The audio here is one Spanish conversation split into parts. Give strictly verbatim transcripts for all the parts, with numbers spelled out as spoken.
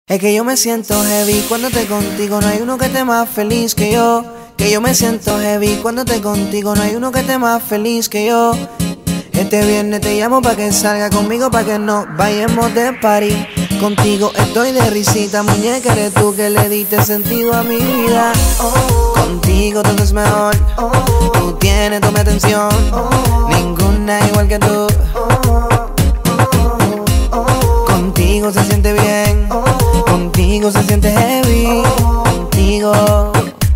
Es que yo me siento heavy cuando estoy contigo, no hay uno que esté más feliz que yo. Que yo me siento heavy cuando estoy contigo, no hay uno que esté más feliz que yo. Este viernes te llamo pa' que salga conmigo, pa' que nos vayamos de party. Contigo estoy de risita, muñeca, eres tú que le diste sentido a mi vida. Contigo todo es mejor, tú tienes toda mi atención, ninguna igual que tú. Contigo se siente bien, contigo se siente heavy, contigo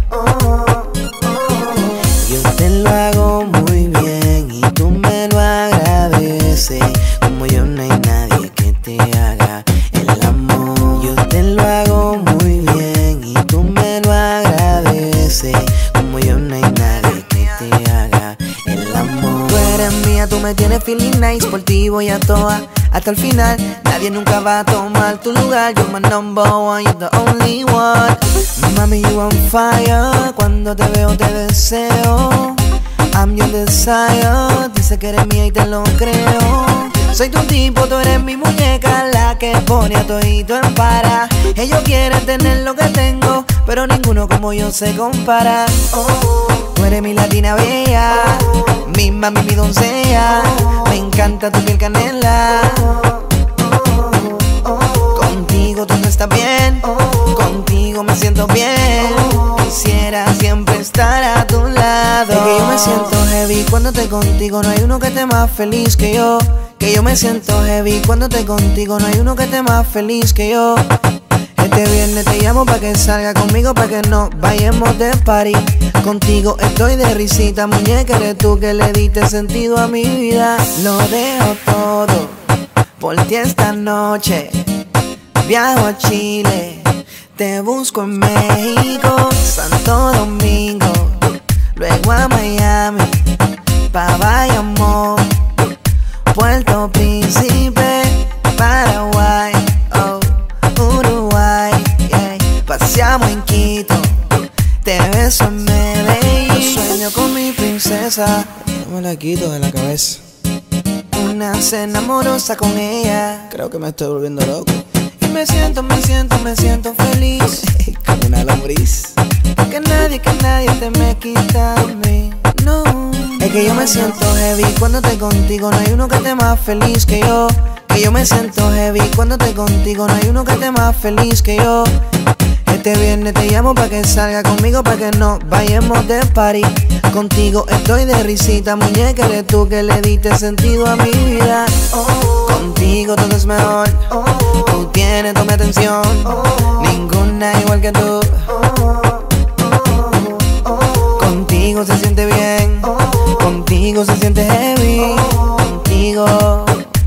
yo te lo hago muy bien y tú me lo agradeces. Como yo no hay nadie que te haga el amor. Yo te lo hago muy bien y tú me lo agradeces. Como yo no hay nadie que te haga el amor. Tú eres mía, tú me tienes feeling nice, por ti voy a toa hasta el final. Nadie nunca va a tomar tu lugar. You're my number one, you're the only one. Mami, you on fire. Cuando te veo te deseo. I'm your desire. Dice que eres mía y te lo creo. Soy tu tipo, tú eres mi muñeca, la que pone a todito en para. Ellos quieren tener lo que tengo, pero ninguno como yo se compara. Oh, tú eres mi latina bella, mi mami, mi doncella. Me encanta tu piel canela. Contigo todo está bien, contigo me siento bien. Quisiera siempre estar a tu lado. Es que yo me siento heavy cuando estoy contigo, no hay uno que esté más feliz que yo. Que yo me siento heavy cuando estoy contigo, no hay uno que esté más feliz que yo. Este viernes te llamo pa' que salga conmigo, pa' que nos vayamos de party. Contigo estoy de risita, muñeca, eres tú que le diste sentido a mi vida. Lo dejo todo por ti esta noche. Viajo a Chile, te busco en México, Santo Domingo, luego a Miami, pa' Bayamón, Puerto Príncipe, Paraguay, oh, Uruguay, yeah. Paseamos en Quito, te beso en Medellín. Yo sueño con mi princesa, no me la quito de la cabeza. Una cena amorosa con ella, creo que me estoy volviendo loco. Y me siento, me siento, me siento feliz, como una lombriz. Porque nadie, que nadie te me quita a mí, no. Es que yo me siento heavy cuando estoy contigo, no hay uno que esté más feliz que yo. Que yo me siento heavy cuando estoy contigo, no hay uno que esté más feliz que yo. Este viernes te llamo pa' que salga conmigo, pa' que nos vayamos de party. Contigo estoy de risita, muñeca, eres tú que le diste sentido a mi vida. Contigo todo es mejor, tú tienes toda mi atención, ninguna igual que tú. Contigo se siente bien, contigo se siente heavy, contigo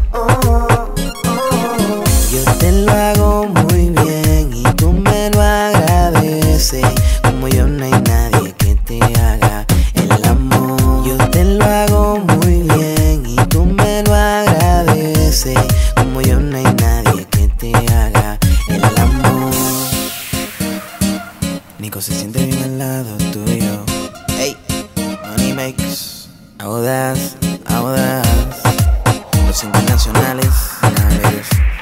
yo te lo hago muy bien y tú me lo agradeces. Como yo no hay nadie que te haga el amor. Yo te lo hago muy bien y tú me lo agradeces. Como yo no hay nadie que te haga el amor. Nico se siente bien al lado tuyo. Hey, Money Makes, audaz, audaz. Los internacionales, naves.